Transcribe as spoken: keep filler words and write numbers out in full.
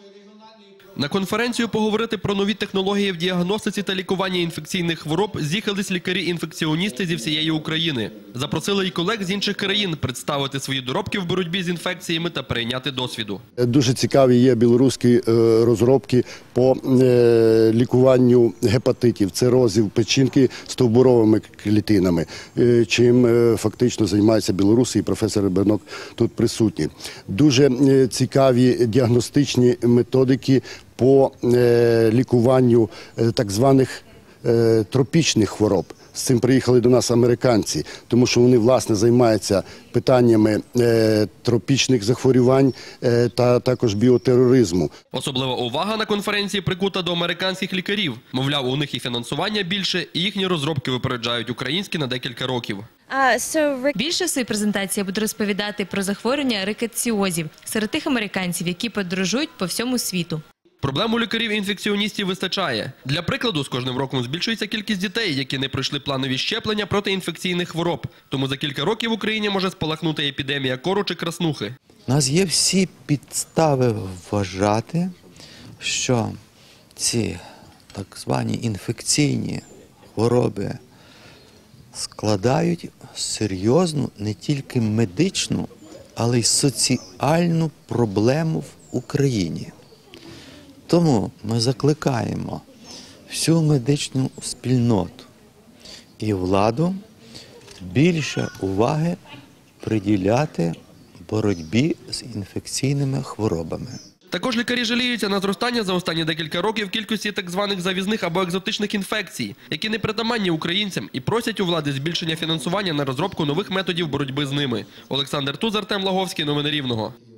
На конференцію поговорити про нові технології в діагностиці та лікуванні інфекційних хвороб з'їхались лікарі-інфекціоністи зі всієї України. Запросили й колег з інших країн представити свої доробки в боротьбі з інфекціями та перейняти досвіду. Дуже цікаві є білоруські розробки по лікуванню гепатитів, цирозів печінки стовбуровими клітинами, чим фактично займаються білоруси і професор Ребенок тут присутні. Дуже цікаві діагностичні методики по лікуванню так званих тропічних хвороб. З цим приїхали до нас американці, тому що вони, власне, займаються питаннями е, тропічних захворювань е, та також біотероризму. Особлива увага на конференції прикута до американських лікарів. Мовляв, у них і фінансування більше, і їхні розробки випереджають українські на декілька років. Більше в своїй презентації буду розповідати про захворювання рикетсіозів серед тих американців, які подорожують по всьому світу. Проблем у лікарів-інфекціоністів вистачає. Для прикладу, з кожним роком збільшується кількість дітей, які не пройшли планові щеплення проти інфекційних хвороб. Тому за кілька років в Україні може спалахнути епідемія кору чи краснухи. У нас є всі підстави вважати, що ці так звані інфекційні хвороби складають серйозну не тільки медичну, але й соціальну проблему в Україні. Тому ми закликаємо всю медичну спільноту і владу більше уваги приділяти боротьбі з інфекційними хворобами. Також лікарі жаліються на зростання за останні декілька років кількості так званих завізних або екзотичних інфекцій, які не притаманні українцям, і просять у влади збільшення фінансування на розробку нових методів боротьби з ними. Олександр Туз, Артем Лаговський, новини Рівного.